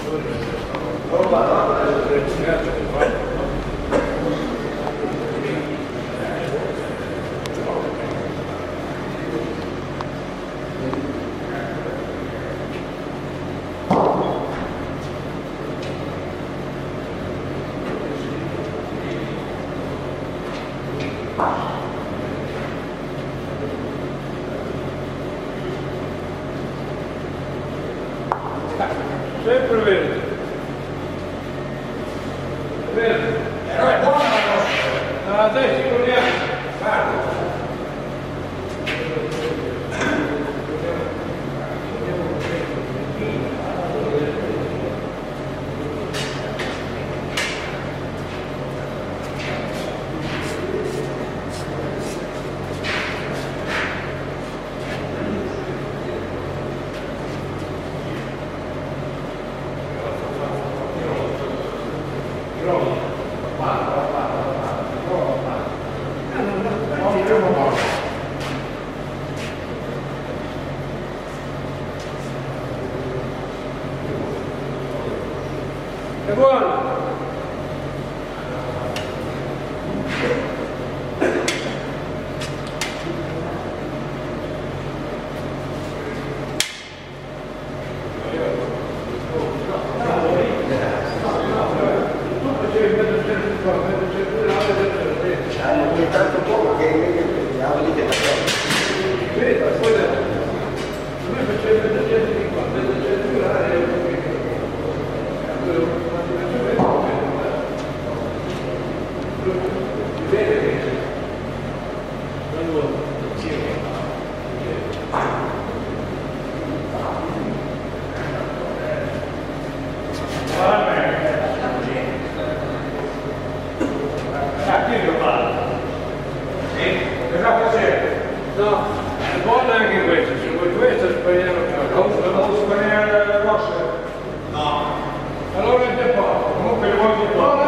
Sempre verde. Verde. Però è buona la nostra. Adesso corriamo. Guarda. È buono. Ogni tanto poco che vediamo lì che Vedi, poi noi facciamo il centro di qua, il centro no, è buona anche questa, se vuoi questa spariamo Devo sparare la rossa? no, allora è già poco, comunque le vuoi di poco.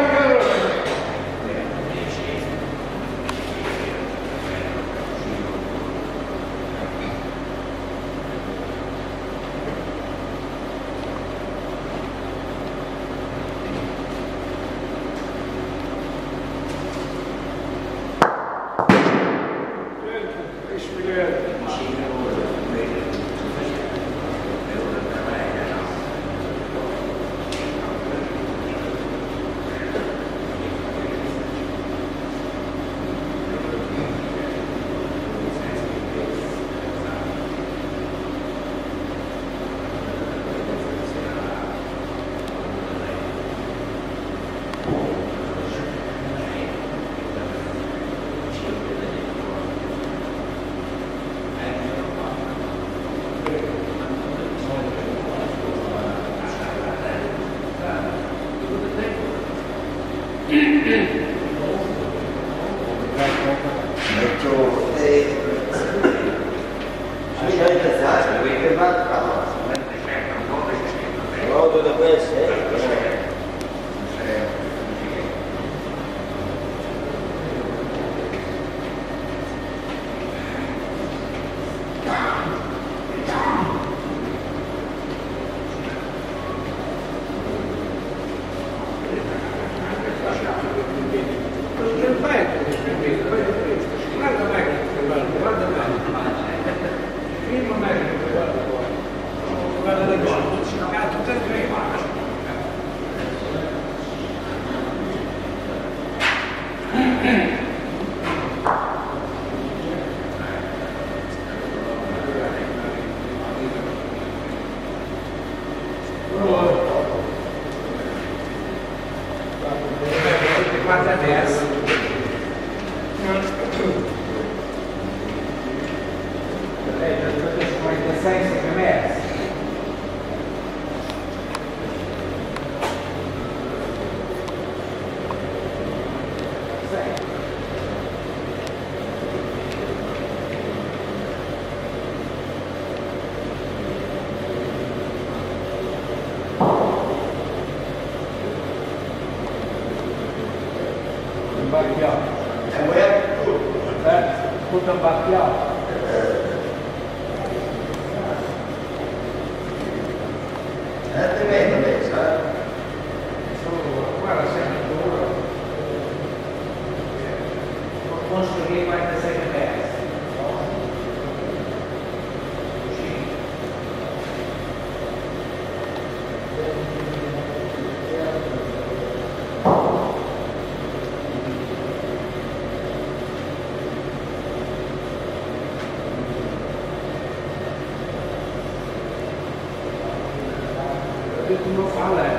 Guarda adesso. Lei ha detto 46 secondi. Tutto imbacchiato. Tremendo, e 46 e mezzo. Non fa lei.